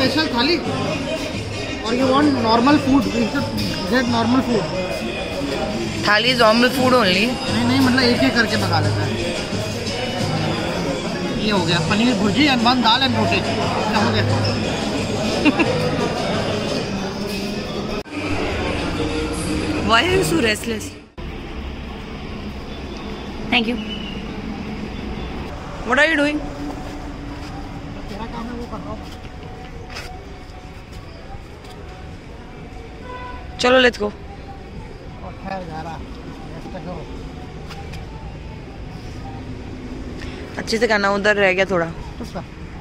Special thali और you want normal food, you should get normal food. Thali is normal food only. नहीं मतलब एक एक करके मंगा लेता है। ये हो गया पनीर भुर्जी एंड 1 दाल एंड रोटी, क्या हो गया। Why are you so restless? Thank you. What are you doing? तेरा काम है वो कर रहा हूँ। चलो लेट्स गो। और ठहर जा रहा, रेस्ट करो। अच्छे से करना, उधर रह गया थोड़ा। उसका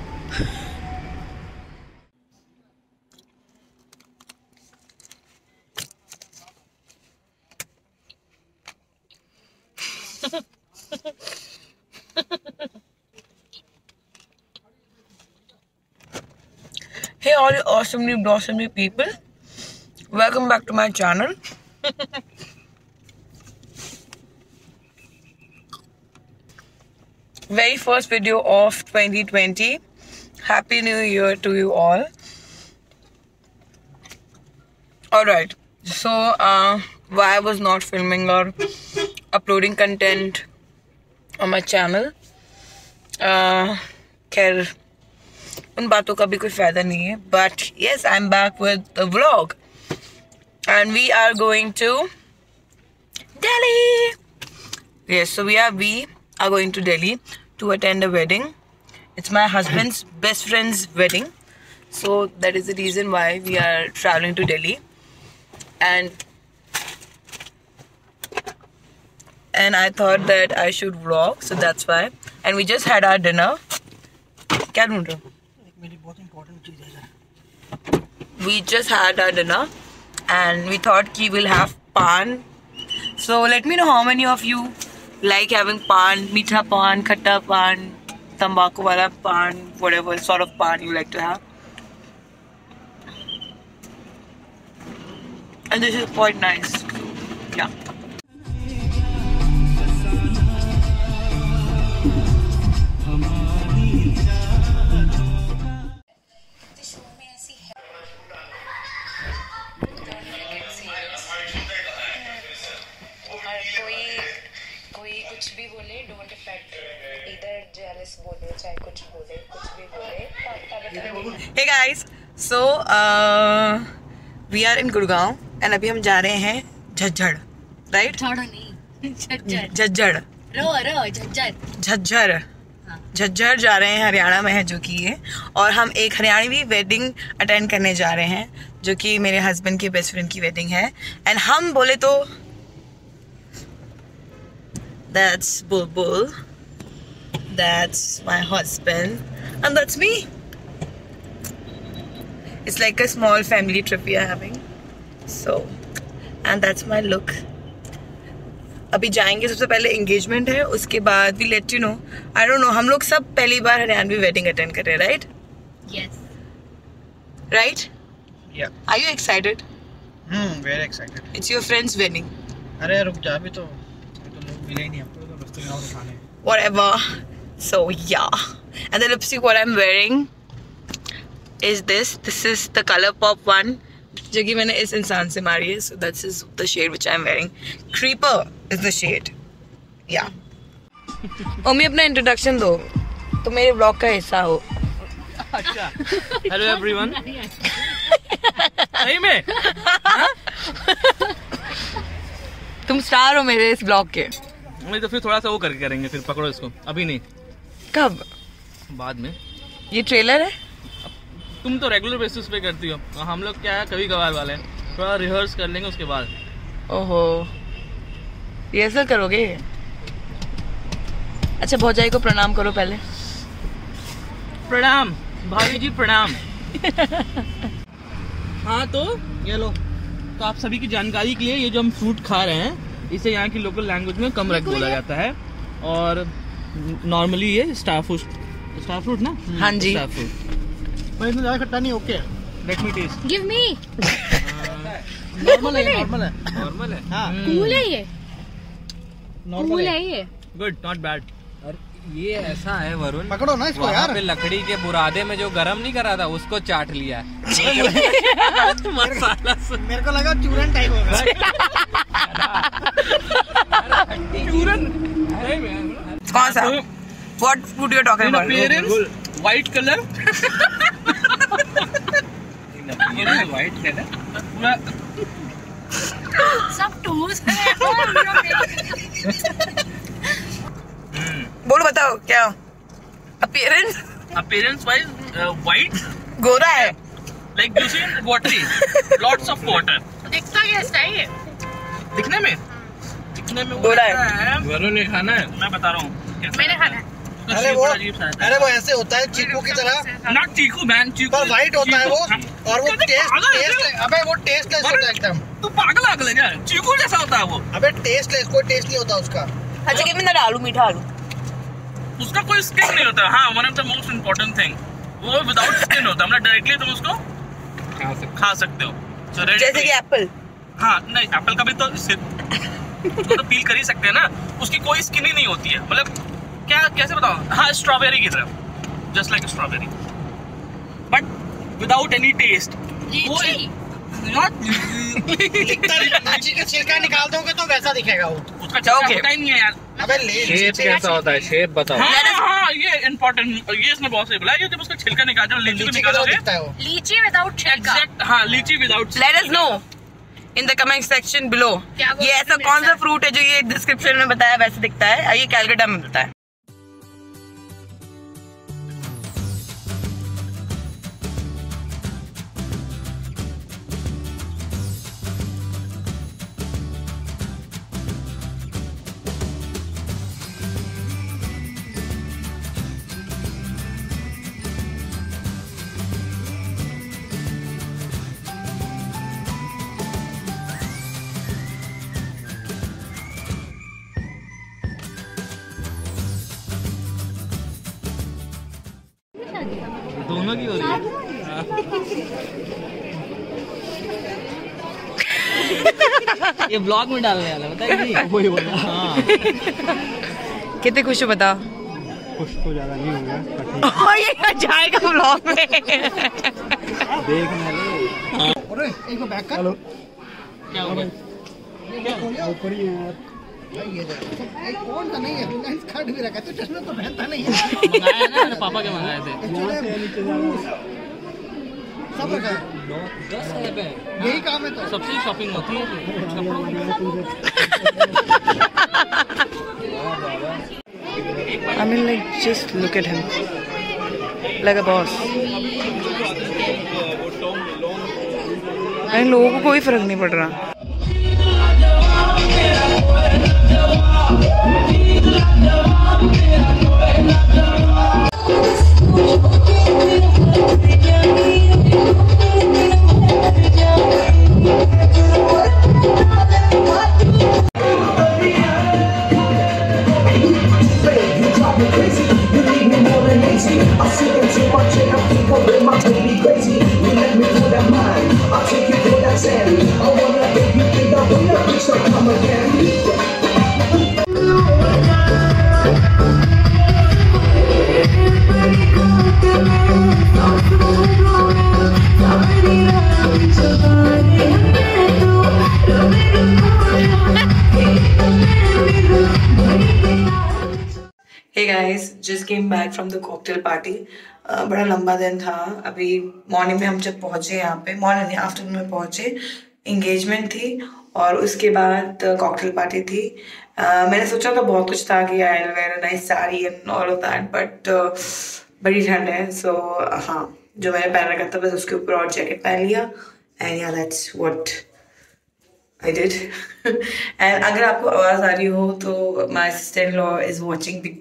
Hey all you awesomely blossomly people, welcome back to my channel. Very first video of 2020. Happy New Year to you all. Alright, so why I was not filming or uploading content on my channel, खैर उन बातों का भी कोई फायदा नहीं है, but yes, I'm back with the vlog and we are going to Delhi. Yes, so we are going to Delhi to attend a wedding. It's my husband's best friend's wedding, so that is the reason why we are traveling to Delhi. And I thought that I should vlog, so that's why. And we just had our dinner. क्या ढूंढ रहे हो? मेरी बहुत important चीज़ है। We just had our dinner and we thought कि we'll have pan. So let me know how many of you like having pan, मीठा pan, खट्टा pan, तंबाकू वाला pan, whatever sort of pan you like to have. And this is quite nice. Yeah. कोई कुछ भी बोले, don't effect, इधर jealous बोले, चाहे कुछ बोले, कुछ भी बोले। Hey guys, so we are in Gurgaon and अभी हम जा रहे हैं झज्जर, right? झज्जर झज्जर जा रहे हैं, हरियाणा में है जो कि ये, और हम एक हरियाणवी वेडिंग अटेंड करने जा रहे हैं जो कि मेरे हस्बैंड की बेस्ट फ्रेंड की वेडिंग है। एंड हम बोले तो that's Bulbul, that's my husband, and that's me. It's like a small family trip we are having. So, and that's my look. अभी जाएंगे, सबसे पहले एंगेजमेंट है, उसके बाद we let you know. I don't know, हम लोग सब पहली बार हरियाणवी वेडिंग अटेंड कर रहे हैं, right? Yes. Right? Yeah. Are you excited? Very excited. It's your friend's wedding. अरे रुक जा, अभी तो मिले ही नहीं हमको, तो रास्ते में और उठाने। Whatever. So yeah. And the lipstick what I'm wearing is this. This is the Colourpop one, जो कि मैंने इस इंसान से मारी है. So this is the shade which I'm wearing. Creeper is the shade. Yeah. Mummy अपना इंट्रोडक्शन दो, तो मेरे ब्लॉग का हिस्सा हो. अच्छा. Hello everyone. सही में? तुम स्टार हो मेरे इस ब्लॉग के. नहीं तो फिर थोड़ा सा वो करके करेंगे, फिर पकड़ो इसको. अभी नहीं. कब? बाद में. ये ट्रेलर है? तुम तो रेगुलर बेसिस पे करती हो, हम लोग क्या है कभी कभार वाले हैं, थोड़ा रिहर्स कर लेंगे उसके बाद. ओहो, रिहर्सल करोगे? अच्छा, भौजाई को प्रणाम करो पहले. प्रणाम भाभी जी, प्रणाम. हाँ तो ये लो, तो आप सभी की जानकारी के लिए ये जो हम फ्रूट खा रहे हैं इसे यहाँ की लोकल लैंग्वेज में कमरक बोला जाता है, और नॉर्मली ये स्टार फ्रूट ना. हाँ जी. Star fruit. पर इतना ज़्यादा खट्टा नहीं. Okay, let me taste. Give me. Normal है. नॉर्मल है. हाँ, कूल है ये. नॉर्मल है ये. Good, not bad. ये ऐसा है वरुण, पकड़ो ना इसको वहाँ यार। पे लकड़ी के बुरादे में जो गरम नहीं करा था उसको चाट लिया है। मसाला मेरे को लगा चूरन टाइप होगा। चूरन कौन सा? What food you're talking about? appearance white color white colour पूरा सब टूस बोलो बताओ क्या? Appearance? appearance wise white गोरा है। like you see watery lots of water दिखता कैसा है ये? दिखने में वो गोरा है। ऐसा है। वरुण ने खाना है। मैं बता रहा हूँ मैंने खाना है। अरे वो ऐसे होता है चीकू की तरह, नॉट चीकू मैन चीकू पर व्हाइट होता है वो, और वो कहते टेस्ट पागल है टेस्ट अबे वो टेस्टलेस होता है एकदम। तू पागल आगल है क्या? चीकू जैसा होता है वो, अबे टेस्टलेस, कोई टेस्ट नहीं होता उसका। अच्छा कि मैं आलू मीठा आलू। उसका कोई स्किन नहीं होता। हाँ, one of the most important thing, वो विदाउट स्किन होता है, मतलब डायरेक्टली तुम उसको खा सकते हो। So, जैसे कि एप्पल। हाँ नहीं, एप्पल का भी तो उसको तो पील कर ही सकते हैं ना, उसकी कोई स्किन ही नहीं होती है। मतलब क्या कैसे बताओ? हाँ, स्ट्रॉबेरी की तरह, just like strawberry but without any taste. Lychee. Not lychee का छिलका निकाल दोगे तो वैसा दिखेगा वो। उसका छिलका Okay. होता ही नहीं है यार। अबे शेप कैसा होता है, शेप बताओ। हाँ, ये इम्पोर्टेंट, ये इसने बहुत सही बोला। ये जब उसका छिलका निकाल दो, लीची को लीची का निकालोगे, दिखता है वो। लीची विदाउट छिलका। एग्जैक्ट। हाँ, lychee without. Let us know in the comment section below। क्या वो ये ऐसा कौन सा फ्रूट है जो ये डिस्क्रिप्शन में बताया वैसे दिखता है, और ये कैलकाटा में मिलता है। दोनों की हो रही है। ये ब्लॉग में डालने वाला बताइए। वही बोला। हाँ, कितने खुश हो बताओ? कुछ तो ज्यादा नहीं होगा, ये जाएगा ब्लॉग में। देखना ले। अरे एक बैक कर। हेलो, क्या हो गया? ऊपर ही है यार। भाई ये देख, एक कौन सा नहीं है, लेंस कार्ड भी रखा है, तो चश्मा तो पहनता नहीं है। मंगाया है ना, मेरे पापा के मंगाए थे। सब रखा है, 10,000 रुपए। यही काम है तो। सबसे शॉपिंग होती है। I mean, like, just look at him, like a boss. इन लोगों को कोई फर्क नहीं पड़ रहा। Hey guys, just came back from the cocktail party. बड़ा लंबा दिन था। अभी मॉर्निंग में हम जब पहुंचे यहाँ पे, मॉर्निंग नहीं आफ्टरनून में पहुंचे, इंगेजमेंट थी और उसके बाद कॉकटेल पार्टी थी। मैंने सोचा था बहुत कुछ था कि I wear a nice sari and all of that, but बड़ी ठंड है, सो हाँ, जो मैंने पहन रखा था बस उसके ऊपर और जैकेट पहन लिया, एंड या that's what I did. And अगर आपको आवाज आ रही हो तो my sister-in-law is watching Big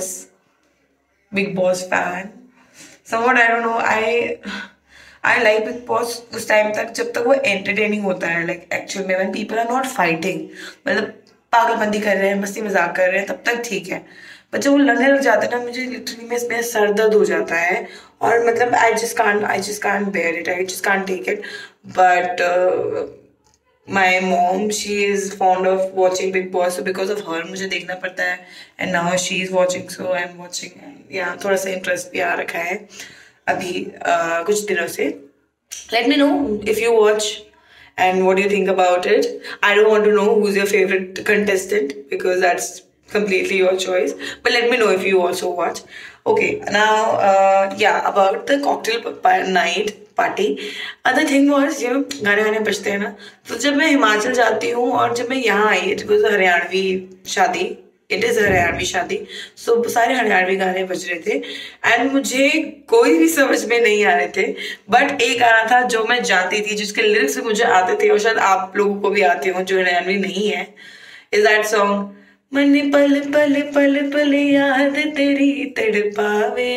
Boss fan. Somewhat I don't know. I like Big Boss उस टाइम तक जब तक वो entertaining होता है, like actually when people are not fighting, मतलब पागलबंदी कर रहे हैं, मस्ती मजाक कर रहे हैं, तब तक ठीक है। पर जब वो लड़ने लग जाते हैं ना, मुझे लिटरली में सर दर्द हो जाता है, और मतलब I just can't bear it. I just can't take it. But my mom, she is fond of watching Big Boss, so because of her मुझे देखना पड़ता है, and now she is watching, so I'm watching, and yeah, थोड़ा सा interest भी आ रखा है अभी कुछ दिनों से. Let me know if you watch and what do you think about it. I don't want to know who's your favorite contestant because that's completely your choice, but let me know if you also watch. Okay, now yeah, about the cocktail night party. Other thing was, you know, गाने गाने बजते हैं ना, तो जब मैं हिमाचल जाती हूँ और जब मैं यहाँ आई, it was हरियाणवी शादी, it is हरियाणवी शादी, so सारे हरियाणवी गाने बज रहे थे and मुझे कोई भी समझ में नहीं आ रहे थे, but एक गाना था जो मैं जानती थी, जिसके लिरिक्स मुझे आते थे और शायद आप लोगों को भी आते हो जो हरियाणवी नहीं है, is that song मन पल पल पल पल याद तेरी तड़पावे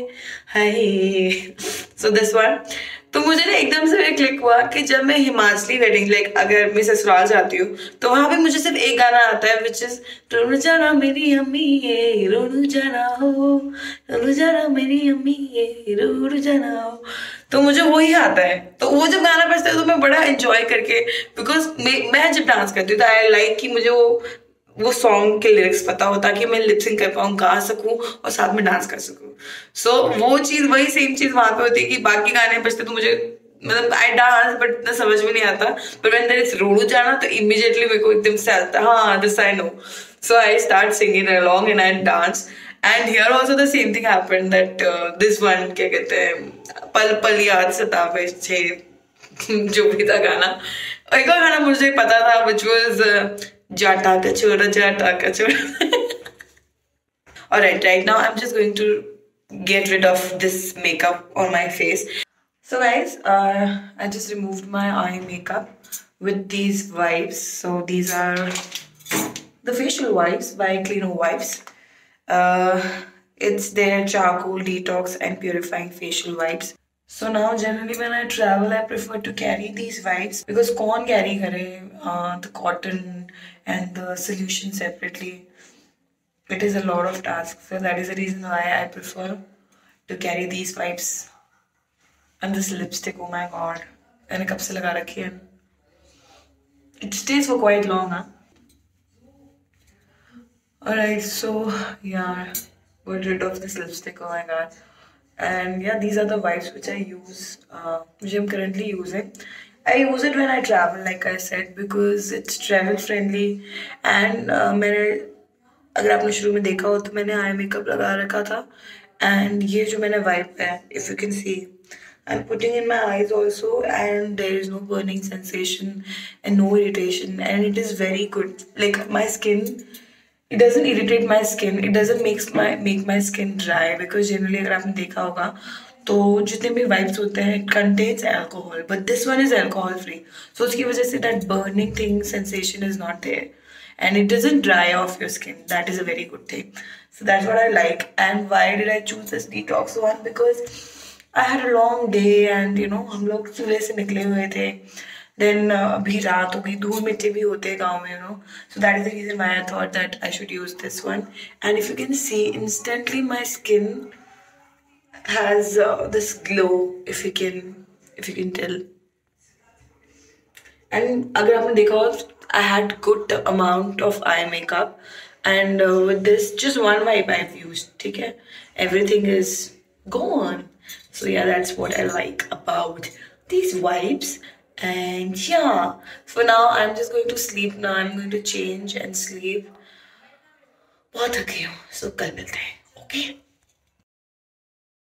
हाय. So this one. तो मुझे ना एकदम से क्लिक हुआ कि जब मैं हिमाचली वेडिंग, लाइक अगर मैं ससुराल जाती हूँ तो वहां पे मुझे सिर्फ एक गाना आता है, विच इज रुनु जाना मेरी अम्मी ये रुनु जाना हो, रुनु जाना मेरी अम्मी ये रुनु जाना हो. तो मुझे वही आता है. तो वो जब गाना बजता है तो मैं बड़ा एंजॉय करके, बिकॉज मैं जब डांस करती हूँ तो आई लाइक कि मुझे वो सॉन्ग के लिरिक्स पता हो ताकि मैं लिपसिंग कर पाऊँ, गा सकूं और साथ में डांस कर सकूं. सो वो चीज, वही सेम चीज वहां पे होती है कि बाकी गाने बजते तो मुझे, मतलब आई डांस बट इतना समझ में नहीं आता, पर व्हेन देयर इज रुनु जाना तो इमीडिएटली मेरे को एकदम से आता है, हाँ this I know. So I start singing along and I dance. And here also the same thing happened that this one, क्या कहते हैं, पल पल याद सतावे छे, जो भी था गाना. एक और गाना मुझे पता था which was Jata kachora, jata kachora. Alright, right now I'm just going to get rid of this makeup on my face. So guys, I just removed my eye makeup with these wipes. So these are the facial wipes by Clino Wipes. It's their charcoal detox and purifying facial wipes. So now generally when I travel I prefer to carry these wipes because कौन carry करे the cotton and the solution separately. It is a lot of tasks, so that is the reason why I prefer to carry these wipes. And this lipstick, oh my god, मैंने कब से लगा रखी है. It stays for quite long, huh? Alright, so yeah, got rid of this lipstick, oh my god. And yeah, these are the wipes which I use, which I'm currently using. I use it when I travel, like I said, because it's travel friendly. And मैंने, अगर आपने शुरू में देखा हो तो मैंने eye makeup लगा रखा था. And ये जो मैंने वाइप है, if you can see, I'm putting in my eyes also, and there is no burning sensation and no irritation, and it is very good. Like my skin, it doesn't irritate my skin, it doesn't make my skin dry, because generally अगर आपने देखा होगा तो जितने भी wipes होते हैं it contains alcohol, but this one is alcohol free, so उसकी वजह से that burning thing sensation is not there, and it doesn't dry off your skin. That is a very good thing. So that's what I like. And why did I choose this detox one? Because I had a long day, and you know हम लोग सुबह से निकले हुए थे, then अभी रात हो गई, धूल मिट्टी भी होते हैं गाँव में, you know. So that is the reason why I thought that I should use this one. And if you can see, instantly my skin has this glow, if you can tell. And अगर आपने देखा हो, I had good amount of eye makeup, and with this just one wipe I've used, ठीक है, everything is gone. So yeah, that's what I like about these wipes. And yeah, for now I'm just going to sleep now. I'm going to change and sleep. बहुत थकी हूँ, so कल मिलते हैं, okay?